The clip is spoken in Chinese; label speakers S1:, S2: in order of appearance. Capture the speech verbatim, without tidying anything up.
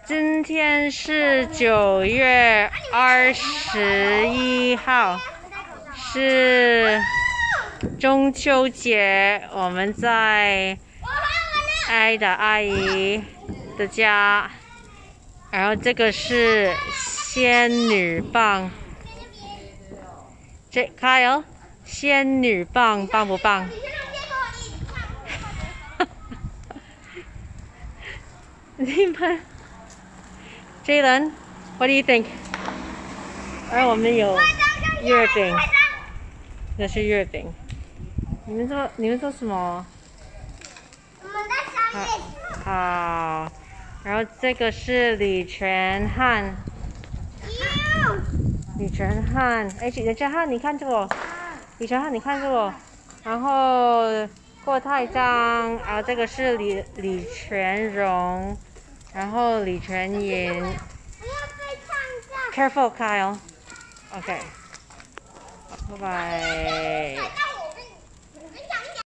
S1: 今天是九月二十一号，是中秋节。我们在爱的阿姨的家，然后这个是仙女棒。这加油！仙女棒棒不棒？你们 ，Jalen， what do you think？ 而我们有月饼，这是月饼。你们做你们做什么？
S2: 我们在上面。
S1: 好，然后这个是李全汉。李全汉，哎，李全汉，你看着我。李全汉，你看着我。然后郭泰章，然后这个是李李全荣。然后李全银 ，Careful, Kyle. OK， 拜拜。